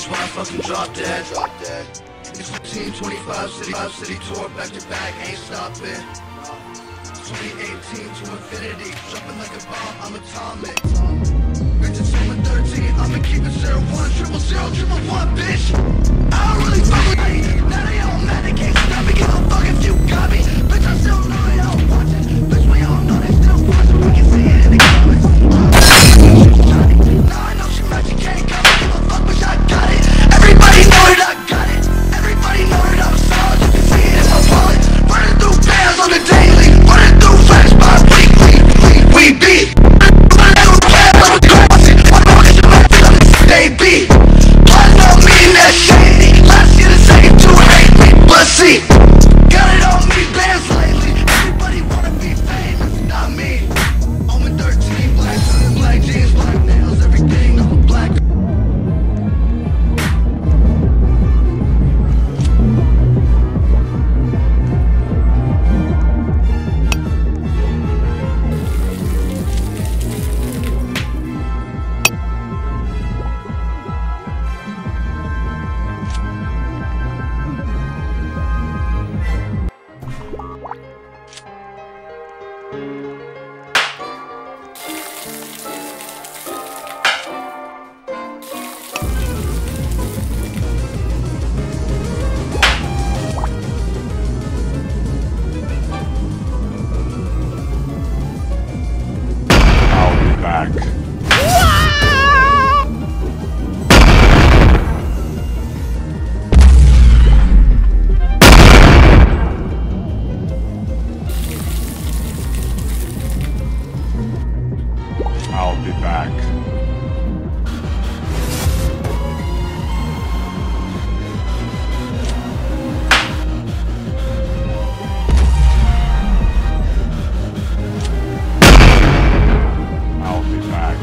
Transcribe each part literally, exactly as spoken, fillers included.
bitch when I fucking drop dead. It's fifteen twenty-five city, five city tour, back to back, ain't stopping. twenty eighteen to infinity, jumping like a bomb, I'm atomic. Bitches on thirteen, I'ma keep it zero one, triple zero, triple one, bitch. I don't really fuck with me. Now they all mad, they can't stop me. Give a fuck if you got me. Bitch, I still know they all watching. Bitch, we all know they still watching. We can see it in the comments. Now I know she mad, she can't come. Give a fuck, bitch, I got it. Everybody know that I got it. Everybody know that I'm solid. You can see it in my wallet. Running through bands on the daily. Running through facts by weekly. We beat. They beat. I know me and that shady. Last year the same two hate me. Let's see. Got it on me bands lately. Everybody wanna be famous, not me. Omen thirteen, black suit, black jeans, black nails, everything all black. I'll be back. I'll be back.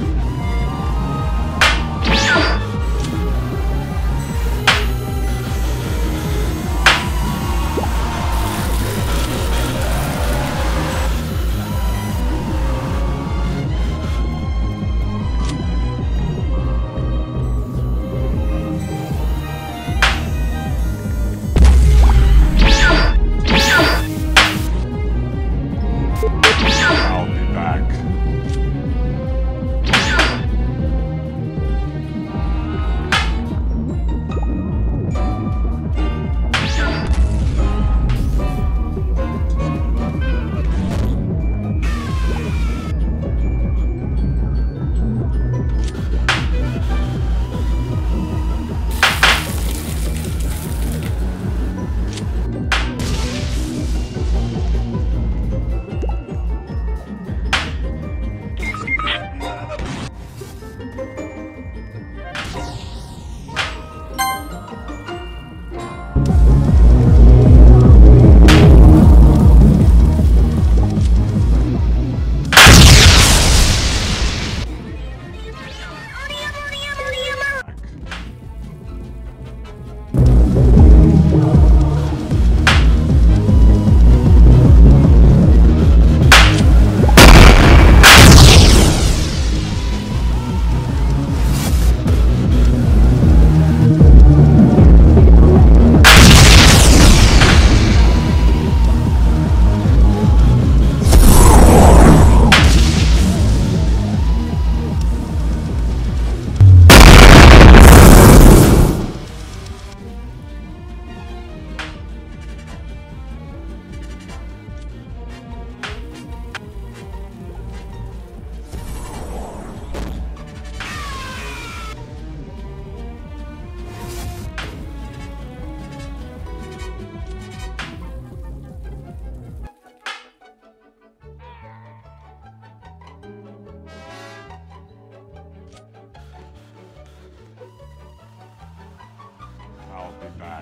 I'll be back.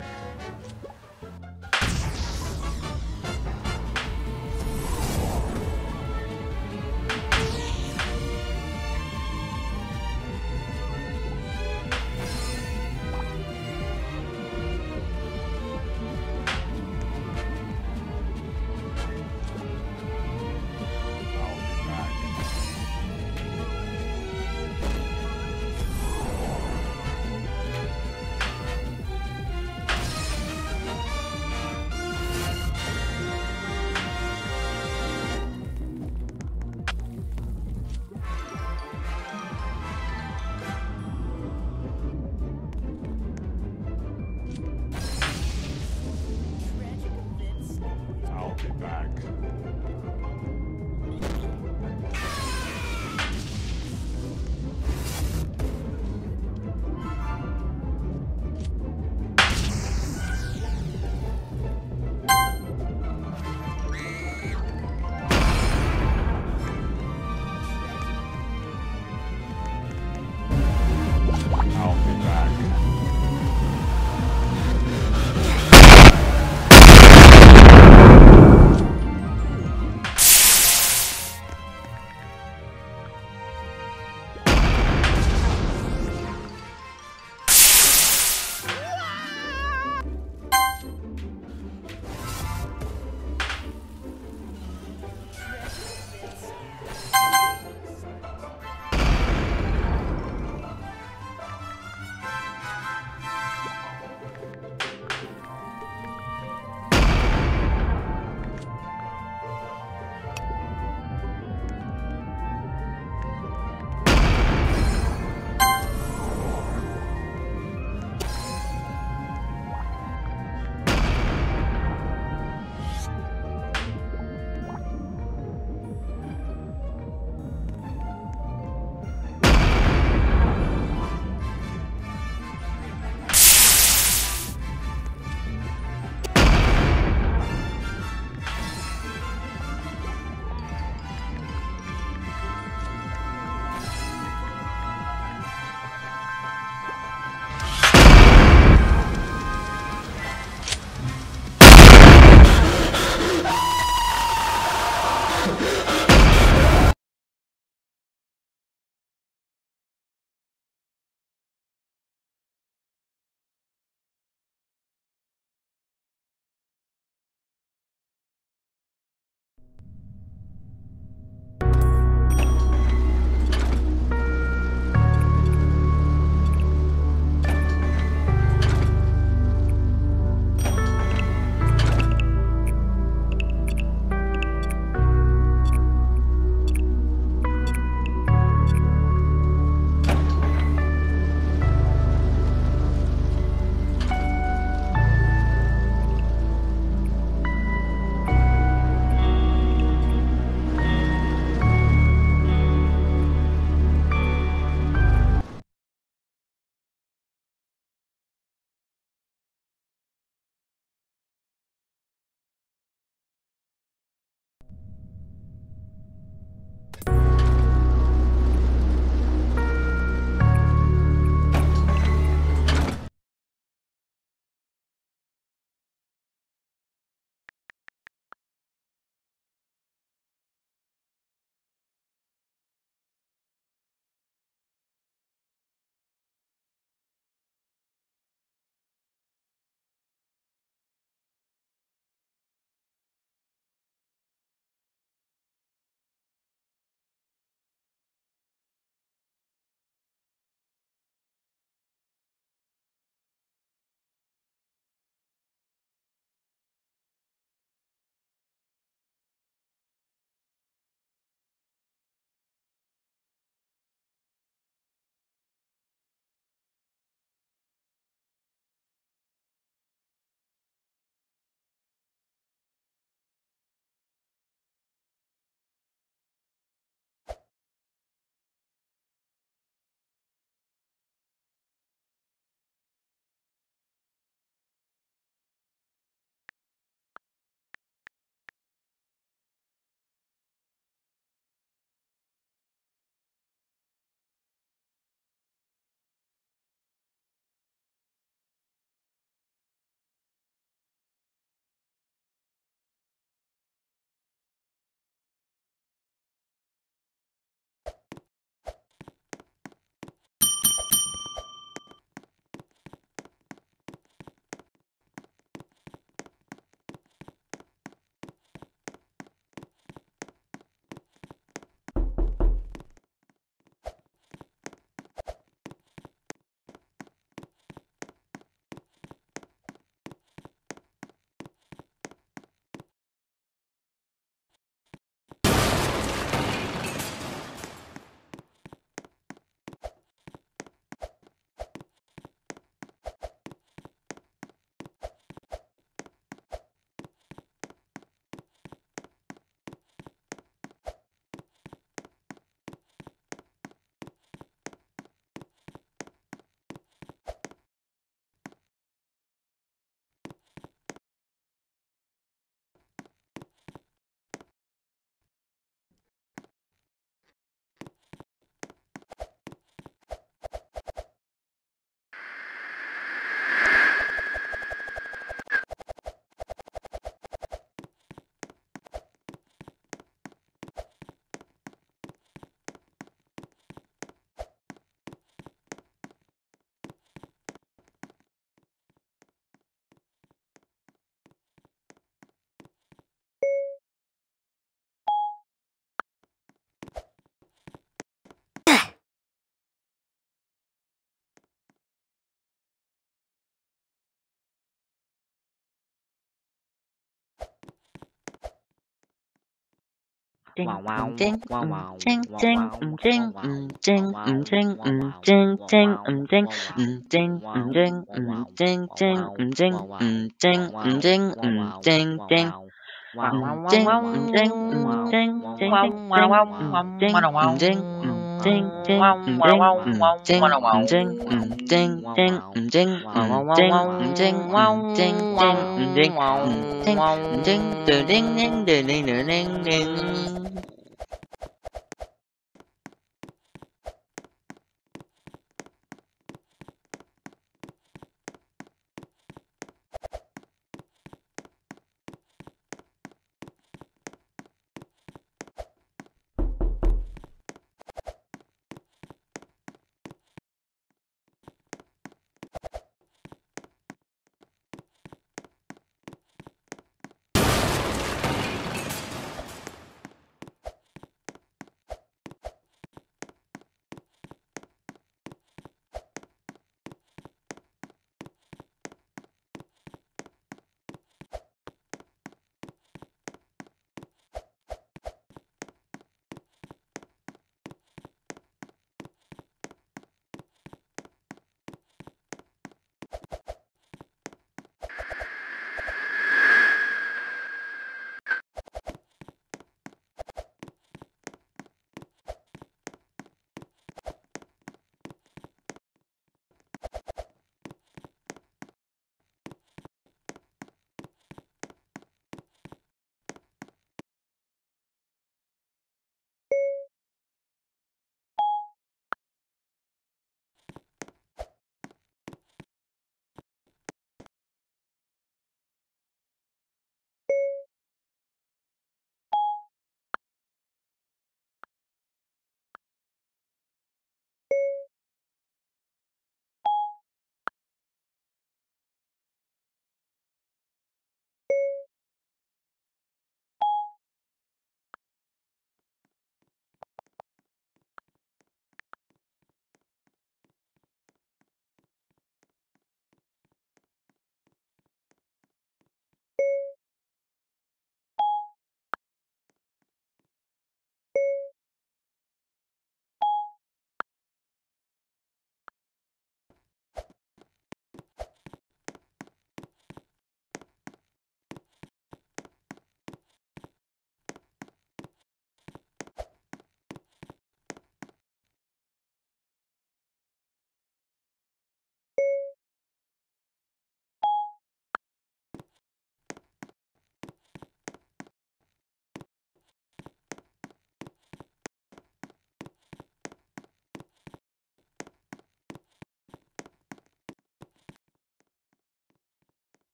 ding um ding um ding ding um ding um ding um ding um ding ding um ding um ding um ding um ding ding um ding um ding um ding um ding ding um ding um ding um ding ding ding um ding um ding um ding ding um ding um ding um ding um ding ding um ding um ding um ding um ding ding um ding um ding um ding ding ding ding ding ding ding